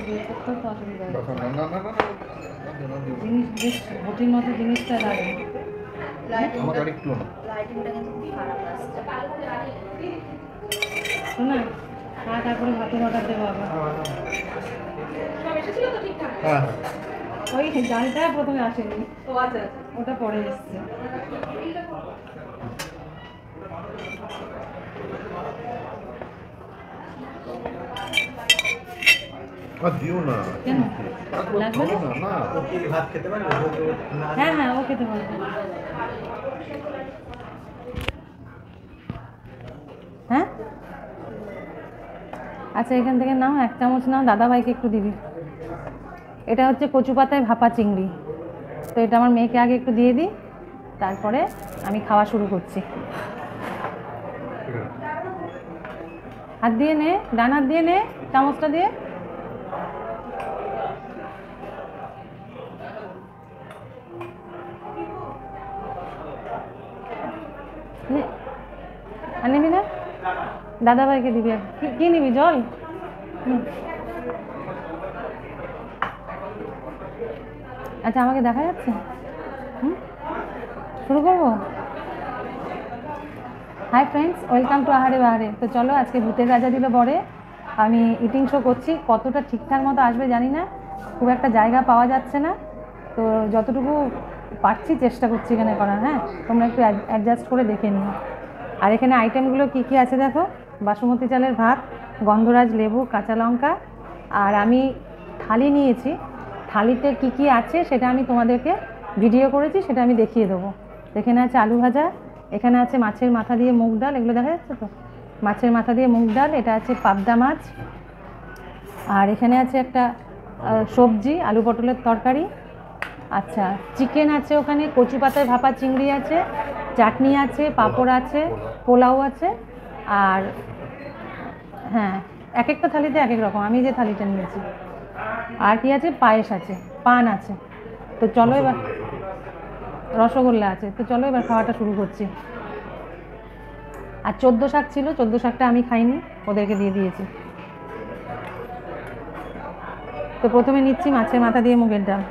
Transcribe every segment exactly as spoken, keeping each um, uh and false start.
বের করতে তো অসুবিধা হচ্ছে জিনিস বেশ ঘটির মতো জিনিসটা লাগে শোনা খা তারপরে ভাতের অর্ডার দেবো আবার ওই ডালটা প্রথমে আসেনি ওটা পরে এসছে হ্যাঁ হ্যাঁ ও খেতে পারবে হ্যাঁ আচ্ছা এখান থেকে নাও এক চামচ নাও দাদাভাইকে একটু দিবি এটা হচ্ছে কচু পাতায় ভাপা চিংড়ি তো এটা আমার মেয়েকে আগে একটু দিয়ে দিই তারপরে আমি খাওয়া শুরু করছি হাত দিয়ে নে ডান হাত দিয়ে নে চামচটা দিয়ে আর নিবি না দাদাভাইকে দিবি কি নিবি জল আচ্ছা আমাকে দেখা যাচ্ছে হুম শুরু করবো হাই ফ্রেন্ডস ওয়েলকাম টু আহারে বাহারে তো চলো আজকে ভূতের রাজা দিল বরে আমি ইটিং শো করছি কতটা ঠিকঠাক মতো আসবে জানি না খুব একটা জায়গা পাওয়া যাচ্ছে না তো যতটুকু পারছি চেষ্টা করছি এখানে করার হ্যাঁ তোমরা একটু অ্যাডজাস্ট করে দেখে নিও আর এখানে আইটেমগুলো কী কী আছে দেখো বাসমতি চালের ভাত গন্ধরাজ লেবু কাঁচা লঙ্কা আর আমি থালি নিয়েছি থালিতে কী কী আছে সেটা আমি তোমাদেরকে ভিডিও করেছি সেটা আমি দেখিয়ে দেবো এখানে আছে আলু ভাজা এখানে আছে মাছের মাথা দিয়ে মুগ ডাল এগুলো দেখা যাচ্ছে তো মাছের মাথা দিয়ে মুগ ডাল এটা আছে পাবদা মাছ আর এখানে আছে একটা সবজি আলু পটলের তরকারি আচ্ছা চিকেন আছে ওখানে কচু পাতায় ভাপা চিংড়ি আছে চাটনি আছে পাঁপড় আছে পোলাও আছে আর হ্যাঁ এক একটা থালিতে এক এক রকম আমি যে থালিটা নিয়েছি আর কি আছে পায়েস আছে পান আছে তো চলো এবার রসগোল্লা আছে তো চলো এবার খাওয়াটা শুরু করছি আর চোদ্দো শাক ছিল চোদ্দো শাকটা আমি খাইনি ওদেরকে দিয়ে দিয়েছি তো প্রথমে নিচ্ছি মাছের মাথা দিয়ে মুগের ডাল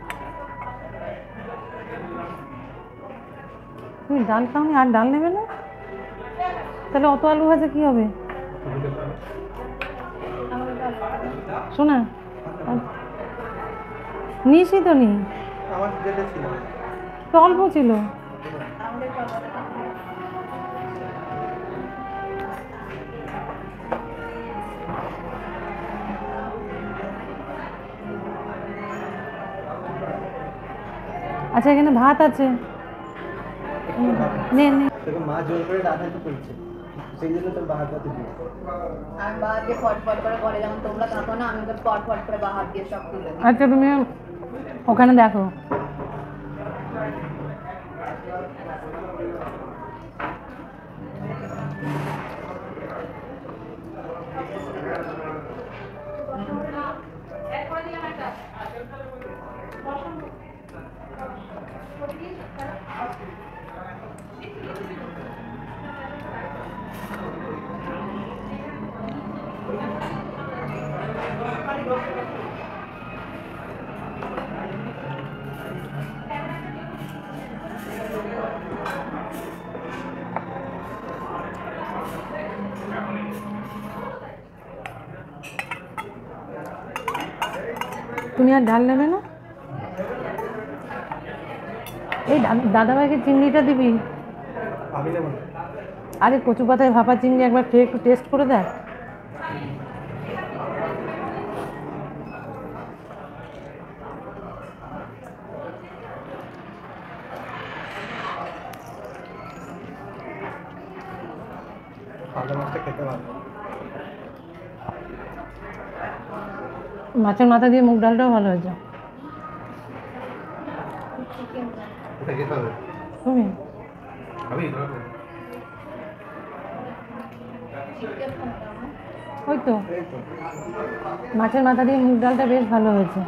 তুমি ডাল খাওনি আর ডাল নেবে না তাহলে অত আলু ভাজা কি হবে শোনা নিসি তো নি তো অল্প ছিল আচ্ছা এখানে ভাত আছে নে নে মা জোর করে রান্না করছে সেই জন্য তোর বাহার করতে দিই আর বাহার দিয়ে ফটফট করে করে যেমন তোমরা থাকো না আমি তো ফটফট করে বাহার দিয়ে সব তুলে দিই আচ্ছা তুমি ওখানে দেখো তুমি আর ডাল নেবে না এই দাদাভাইকে চিংড়িটা দিবি আরে কচু পাতায় ভাপা চিংড়ি একবার খেয়ে একটু টেস্ট করে দেখ মাছের মাথা দিয়ে মুগ ডালটাও ভালো হয়েছে তুমি ওই তো মাছের মাথা দিয়ে মুগ ডালটা বেশ ভালো হয়েছে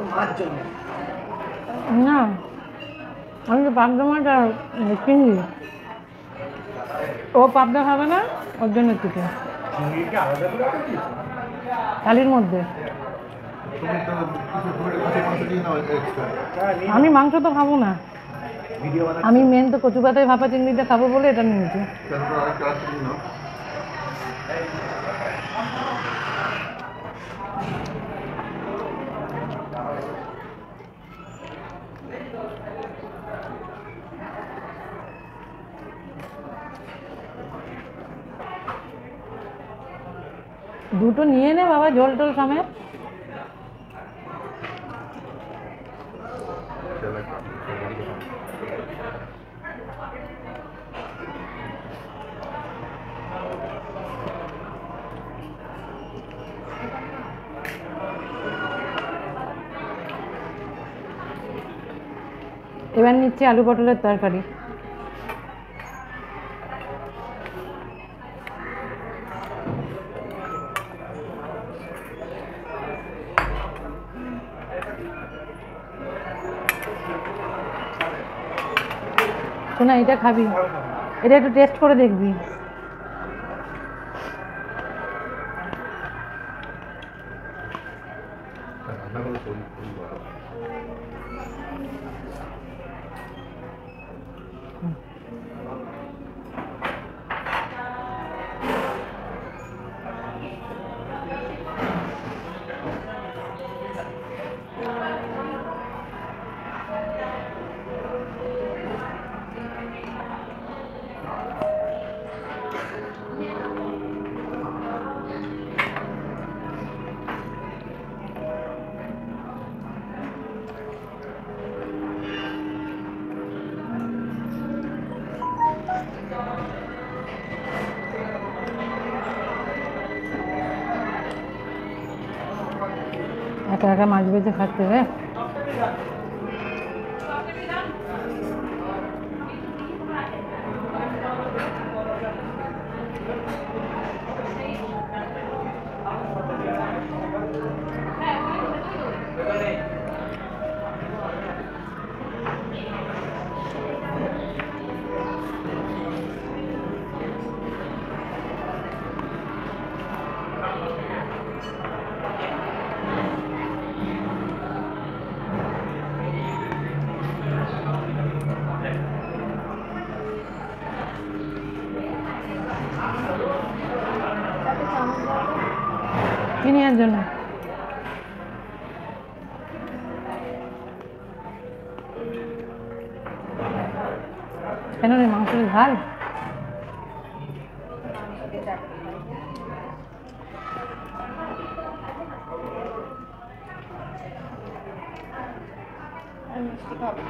না আমি তো পাবদা মাছ আর চিংড়ি ও পাবদা খাবে না ওর জন্য চিকেন থালির মধ্যে তুমি তো কিছু করে কাছে মাংস দিয়ে নাও এক্সট্রা। হ্যাঁ, নিয়ে আমি মাংস তো খাবো না, ভিডিও বানাচ্ছি। আমি মেন তো কচু পাতায় ভাপা চিংড়িটা খাবো বলে এটা নিয়েছি। তারপর আরেকটা আছে দিয়ে নাও। দুটো নিয়ে নে বাবা, জল টল সমেত। এবার নিচ্ছি আলু পটলের তরকারি। শোনা, এটা খাবি, এটা একটু টেস্ট করে দেখবি। রান্নাগুলো খুবই খুবই ভালো। একা একা মাছ বেজে খাচ্ছে রে। কি নেওয়ার জন্য? কেন রে, মাংসের ঝাল? মিষ্টি খাবো।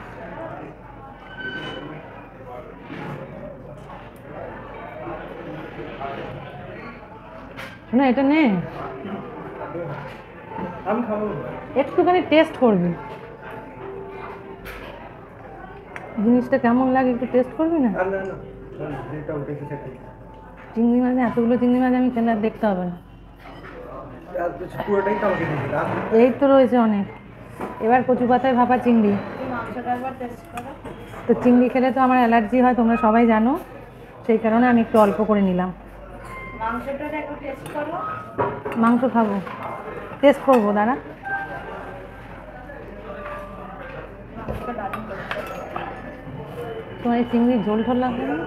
শোনা, এটা নে, আমি খাবো। একটুখানি টেস্ট করবি, জিনিসটা কেমন লাগে একটু টেস্ট করবি না? না না না, যেটা উঠেছে সেটাই। চিংড়ি মাছ, এতগুলো চিংড়ি মাছ আমি খেলে আর দেখতে হবে না। আর কিছু পুরোটাই তো আমাকে দিয়ে দিলাম। এই তো রয়েছে অনেক। এবার কচু পাতায় ভাপা চিংড়ি। এই মাংসটা একবার টেস্ট করো। তো চিংড়ি খেলে তো আমার অ্যালার্জি হয়, তোমরা সবাই জানো, সেই কারণে আমি একটু অল্প করে নিলাম। মাংসটা একবার টেস্ট করো। মাংস খাবো, টেস্ট করবো, দাঁড়া। মাংসটা দারুণ করছে। তোমার এই চিংড়ির ঝোল ঝোল লাগবে না?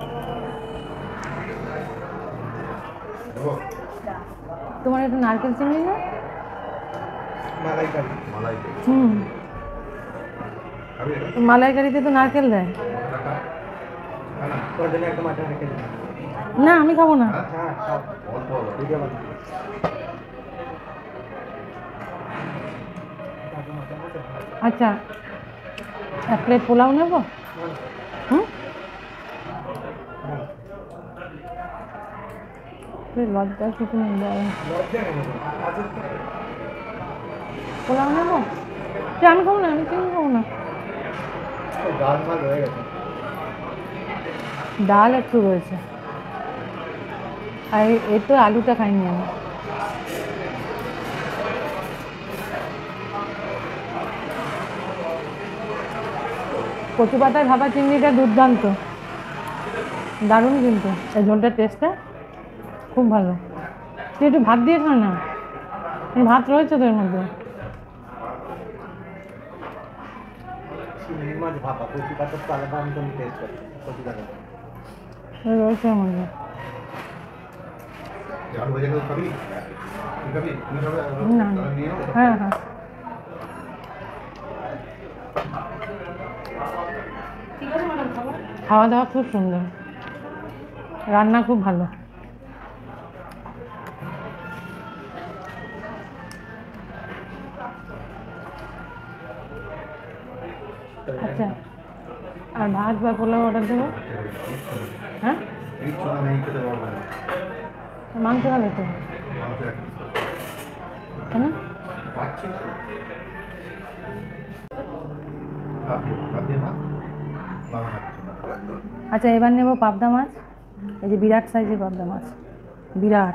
দেবো? দা। তোমার একটু নারকেল চিংড়ি না? মালাইকারি। মালাই দেবো। হুম, খাবি এটা? মালাইকারিতে তো নারকেল দেয়। টাকা? খানা? তোর জন্য একটা মাটন রেখে দিলাম। না, আমি খাবো না। হ্যাঁ? হ্যাঁ, খাও। অল্প অল্প। ভিডিও বানাচ্ছি। মাটন মাটন আছে? আচ্ছা, এক প্লেট পোলাও নেবো। হুম, হ্যাঁ। লজ্জা কিছু নেই, দাঁড়া। লজ্জা কেন তোর? আছে তো। পোলাও নেবো? যে আমি খাবো না, আমি চিংড়ি খাবো না। ও, ডাল ভাত হয়ে গেছে। ডাল একটু রয়েছে, আর এই তো আলুটা খাইনি আমি। কচু পাতায় ভাপা চিংড়িটা দুর্দান্ত, দারুণ কিন্তু এই ঝোলটার টেস্টটা খুব ভালো। তুই একটু ভাত দিয়ে খা না, ভাত রয়েছে তোর মধ্যে। মাছ ভাপা কচি পাতার তো আলাদা আমি তুমি টেস্ট করছি কচি পাতা রয়েছে মনে আলু ভেজে গেলে খাবি তুই খাবি তুমি খাবে না না নিয়ে নাও। হ্যাঁ হ্যাঁ খাওয়া দাওয়া খুব সুন্দর, রান্না খুব ভালো। আচ্ছা, আর ভাত বা পোলাও অর্ডার দেবো? হ্যাঁ, এই ছোলা নেই খেতে পারবো না মাংস হবে তো? মাংস এক piece করো। কেন? পাচ্ছি তো। ভাত দিয়ে ভাত দিয়ে ভাত বাবা খাচ্ছে না। আচ্ছা, এবার নেব পাবদা মাছ। এই যে বিরাট সাইজের পাবদা মাছ, বিরাট।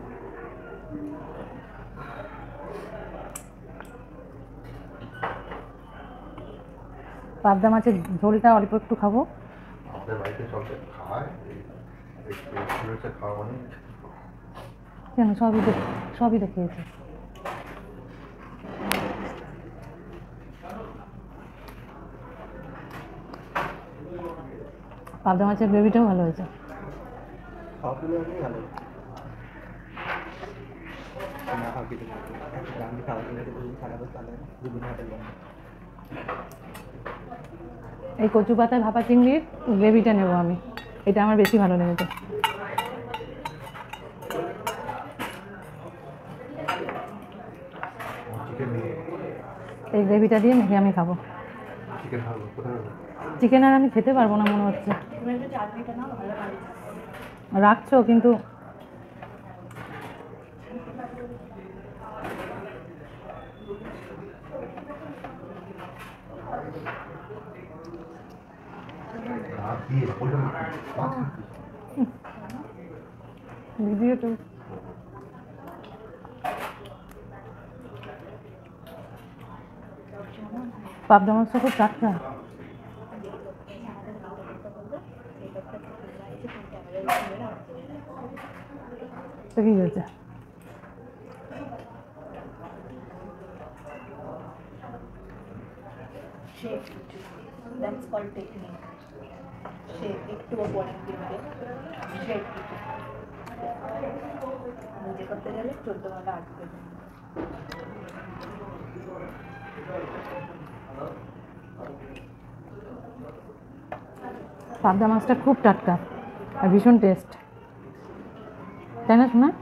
পাবদা মাছের ঝোলটা অল্প একটু খাবো। আমাদের বাড়িতে সব খায় একটু খাওয়া মানে কেন, সবই তো সবই তো খেয়েছে। পাবদা মাছের গ্রেভিটাও ভালো হয়েছে। খাওয়া তুলে আমি ভালো না খাওয়া কিছু আমি খাওয়া তুলে যদি খারাপ তাহলে দুদিন হাতে বন্ধ এই কচু পাতায় ভাপা চিংড়ির গ্রেভিটা নেব আমি, এটা আমার বেশি ভালো লেগেছে। চিকেন নিয়ে এই গ্রেভিটা দিয়ে মেখে আমি খাবো। চিকেন খাবো কোথায় খাবো? চিকেন আর আমি খেতে পারবো না মনে হচ্ছে। রাখছো কিন্তু ভাত দিয়ে ওইটা ভাত ভিডিও তো পাবদা মাছটা খুব টাটকা। তো কি হয়েছে? Shake, that's called technique. Shake একটু পরে দিবে শেক নিজে করতে গেলে চোদ্দ ঘন্টা আটকে পাবদা মাছটা খুব টাটকা আর ভীষণ টেস্ট, তাই না শোনা?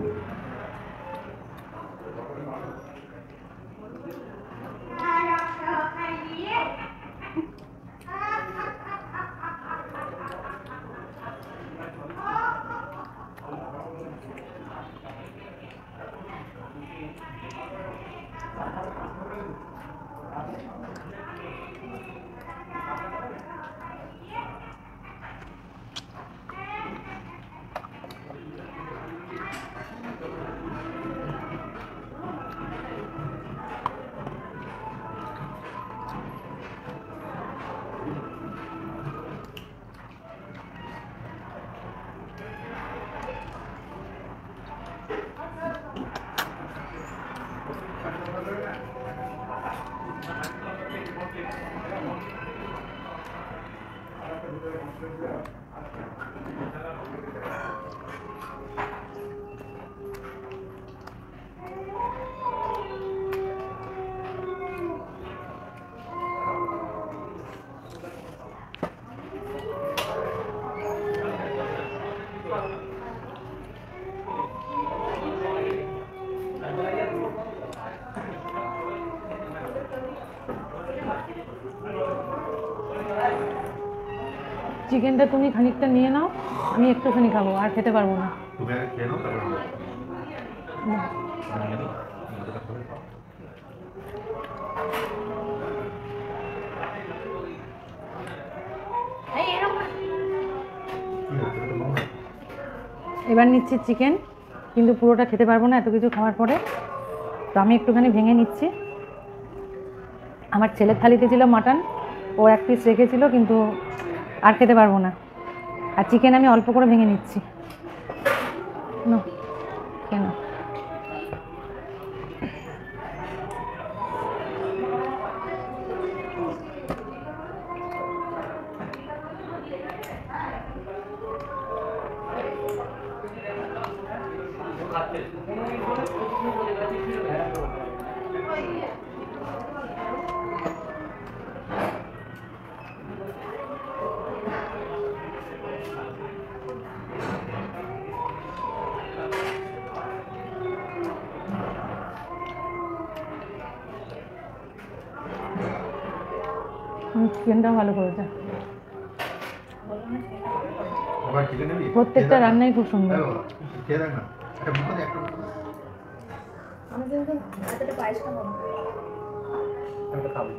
চিকেনটা তুমি খানিকটা নিয়ে নাও, আমি একটুখানি খাবো, আর খেতে পারবো না। তুমি আগে খেয়ে নাও তারপর আমরা না। নিয়ে নাও আমাদের কাছে খাও। কি হচ্ছে এটা মামা? এবার নিচ্ছি চিকেন, কিন্তু পুরোটা খেতে পারবো না এত কিছু খাওয়ার পরে, তো আমি একটুখানি ভেঙে নিচ্ছি। আমার ছেলের থালিতে ছিল মাটন, ও এক পিস রেখেছিল, কিন্তু আর খেতে পারবো না। আর চিকেন আমি অল্প করে ভেঙে নিচ্ছি। না কেন, চিকেনটাও ভালো করেছে, আবার চিকেন নিবি? প্রত্যেকটা রান্নাই খুব সুন্দর। হ্যাঁ বাবা, খেয়ে দেখ না। একটা মুখে দে, একটা মুখে দে। আমি কিন্তু এতটা পায়েস খাবো না। আমি তো খাবো।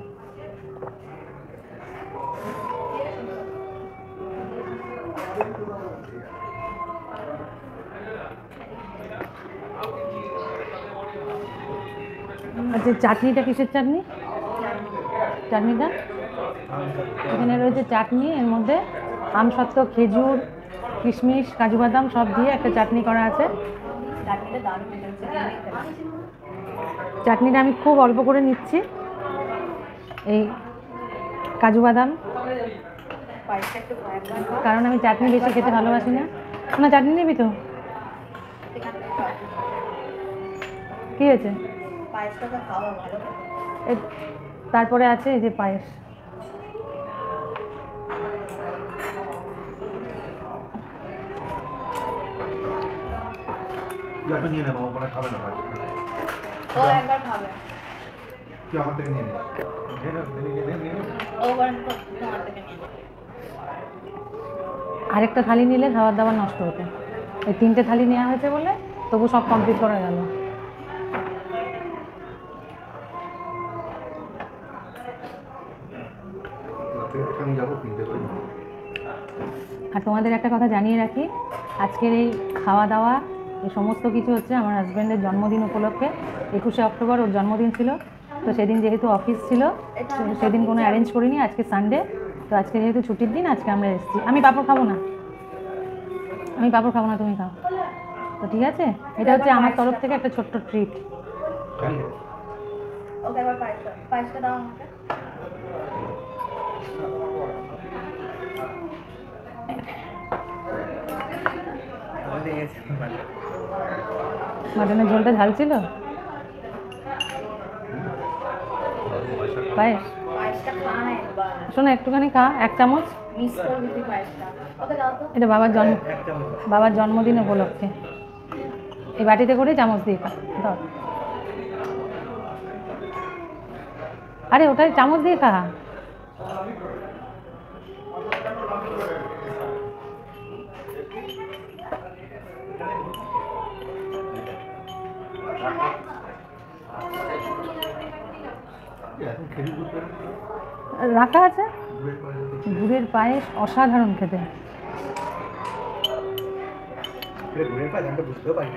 আচ্ছা, চাটনিটা কিসের চাটনি? চাটনিটা এখানে রয়েছে চাটনি, এর মধ্যে আমসত্ত্ব, খেজুর, কিশমিশ, কাজু বাদাম সব দিয়ে একটা চাটনি করা আছে। চাটনিটা দারুণ হয়েছে। চাটনিটা আমি খুব অল্প করে নিচ্ছি, এই কাজু বাদাম, পায়েসটা একটু একবার খাও। কারণ আমি চাটনি বেশি খেতে ভালোবাসি না। না চাটনি নিবি তো? এখান থেকে খাও। কী হয়েছে? পায়েসটা তো খাওয়া ভালো। এই তারপরে আছে এই যে পায়েস। তুই একটা নিয়ে নে, বাবা মনে হয় খাবে না ভাই। ও একবার খাবে। তুই আমার থেকে নিয়ে নে। নে নে, নে, নে, নে, নে, নে। ও বরং তো তোমার থেকে নিয়ে নেবে। আরেকটা থালি নিলে খাবার দাবার নষ্ট হতো। এই তিনটে থালি নেওয়া হয়েছে বলে তবু সব কমপ্লিট করা গেল। রাত্রে আমি যাবো কিনতে পারি। আর তোমাদের একটা কথা জানিয়ে রাখি, আজকের এই খাওয়া দাওয়া এই সমস্ত কিছু হচ্ছে আমার হাজব্যান্ডের জন্মদিন উপলক্ষে। একুশে অক্টোবর ওর জন্মদিন ছিল, তো সেদিন যেহেতু অফিস ছিল সে- সেদিন কোনো অ্যারেঞ্জ করিনি। আজকে সানডে, তো আজকে যেহেতু ছুটির দিন আজকে আমরা এসেছি। আমি পাঁপড় খাবো না, আমি পাঁপড় খাবো না, তুমি খাও। তো ঠিক আছে, এটা হচ্ছে আমার তরফ থেকে একটা ছোট্ট ট্রিট। জানি না। ওকে একবার পায়েসটা পায়েসটা দাও আমাকে। আমি দেখেছি মানে মাটনের ঝোলটা ঝাল ছিল, পায়েস। পায়েসটা খা না একবার। শোনো একটুখানি খা, এক চামচ। মিস করবি তুই পায়েসটা। ওকে দাও তো। এটা বাবার জন্ম এক চামচ বাবার জন্মদিন উপলক্ষে এই বাটিতে করে চামচ দিয়ে খা। দাও। আরে ওটাই চামচ দিয়ে খা। এখন খেজুর দুধ করে রাখা আছে গুড়ের পায়েস হচ্ছে। গুড়ের পায়েস, অসাধারণ খেতে। এটা ঘুরে পাই, আমি তো বুঝতেও পারিনি।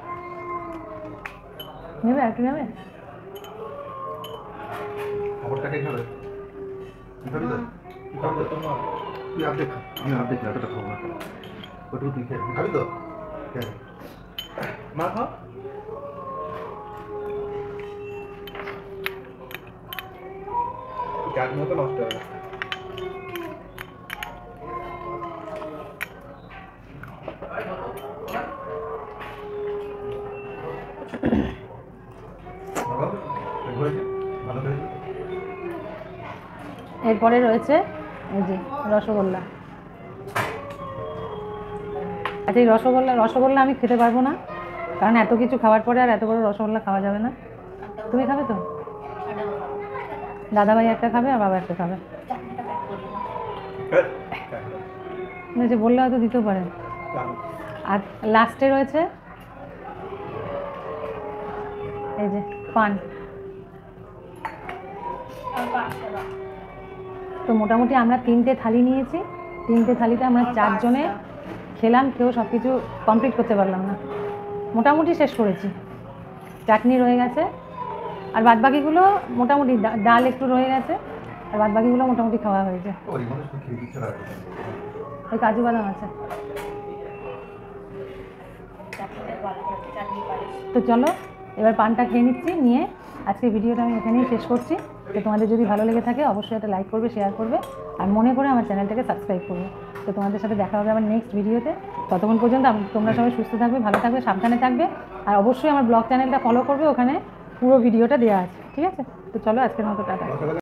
নেবে আর কি নেবে? খবরটাকে খাবে? তুই খাবি তো? তুই খাবি তো? তোমার তুই অর্ধেক খা, আমি অর্ধেক না, এতটা খাবো না। ওটুকু তুই খেয়ে, তুই খাবি তো? খেয়ে নে। মা খাও। চাটনিও তো নষ্ট হবে না। বাবা, পেট ভরেছে? ভালো খেয়েছিস? এরপরে রয়েছে এই যে রসগোল্লা। আচ্ছা, এই রসগোল্লা রসগোল্লা আমি খেতে পারবো না, কারণ এত কিছু খাওয়ার পরে আর এত বড় রসগোল্লা খাওয়া যাবে না। তুমি খাবে তো? দাদাভাই একটা খাবে আর বাবা একটা খাবে। চাটনিটা প্যাক করি না। না, যে বললে হয়তো দিতেও পারেন। আর লাস্টে রয়েছে এই যে পান। আর পাঁচটা দাও। তো মোটামুটি আমরা তিনটে থালি নিয়েছি, তিনটে থালিতে আমরা চারজনে খেলাম, কেউ সব কিছু কমপ্লিট করতে পারলাম না, মোটামুটি শেষ করেছি। চাটনি রয়ে গেছে আর বাদবাকিগুলো মোটামুটি, ডা- ডাল একটু রয়ে গেছে আর বাদবাকিগুলো মোটামুটি খাওয়া হয়েছে। ওই মানুষ তো খেয়ে দিচ্ছে না। ওই কাজু বাদাম আছে। চাটনিটা ভালো করে চাটনি পায়েস। তো চলো এবার পানটা খেয়ে নিচ্ছি, নিয়ে আজকে ভিডিওটা আমি এখানেই শেষ করছি। তো তোমাদের যদি ভালো লেগে থাকে অবশ্যই একটা লাইক করবে, শেয়ার করবে, আর মনে করে আমার চ্যানেলটাকে সাবস্ক্রাইব করবে। তো তোমাদের সাথে দেখা হবে আবার নেক্সট ভিডিওতে। ততক্ষণ পর্যন্ত আম- তোমরা সবাই সুস্থ থাকবে, ভালো থাকবে, সাবধানে থাকবে, আর অবশ্যই আমার ব্লগ চ্যানেলটা ফলো করবে, ওখানে পুরো ভিডিওটা দেওয়া আছে, ঠিক আছে? তো চলো আজকের মতো টাটা।